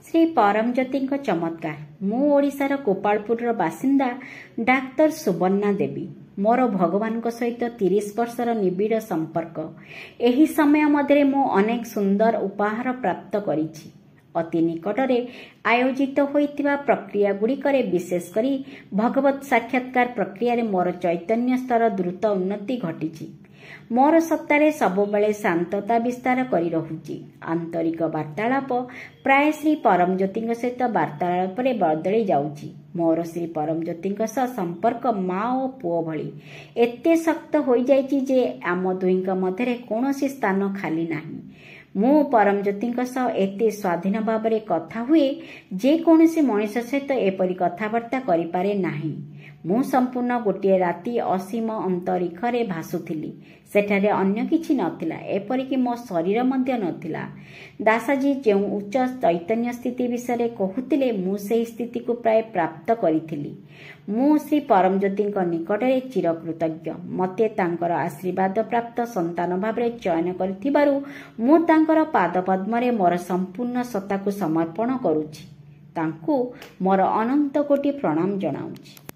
श्री परमज्योति चमत्कार। मु ओडिशार गोपालपुर बासिंदा डाक्तर सुवर्णा देवी। मोर भगवान सहित 30 वर्षर निबिड़ संपर्क। एही समय मध्य मु अनेक सुंदर उपहार प्राप्त करिछि। अति निकटरे आयोजित होइतिबा प्रक्रिया गुड़िकरे विशेष करी भगवत साक्षात्कार प्रक्रिया मोर चैतन्य स्तर द्रुत उन्नति घटिछि। मोर सत्तारे सबुबले शांतता विस्तार करी रहुछि। आंतरिक वार्तालाप प्राय श्री परमज्योति सहित वार्तालाप बदली जाउछि। मोर श्री परमज्योति संपर्क माँ और पुओ भली एते शक्त हो जाइछि जे आम दुईक मध्य कौनसी स्थान खाली नाही। मु परमज्योति एते स्वाधीन भाव में कथा हुए जे कौनसी मनुष्य सहित एपरी कथबार्ता करि पारे नाही। मु संपूर्ण गोटे राति असीम अंतरिक्षरे भासुथिली। सेठारे अन्य किछि नथिला, एपरिक मो शरीर मध्य नथिला। दासाजी जो उच्च चैतन्य स्थिति विषय कहूतिले मु सेही स्थिति को प्राय प्राप्त करिथिली। मु श्री परमज्योति निकटरे चिरकृतज्ञ। मते तांकर आशीर्वाद प्राप्त संतान भाव में चयन करिथिबारु मु तांकर पाद पद्मरे मोर संपूर्ण सत्ता को समर्पण करुछि। तांकु मोर अनंत कोटि प्रणाम जनाउछि।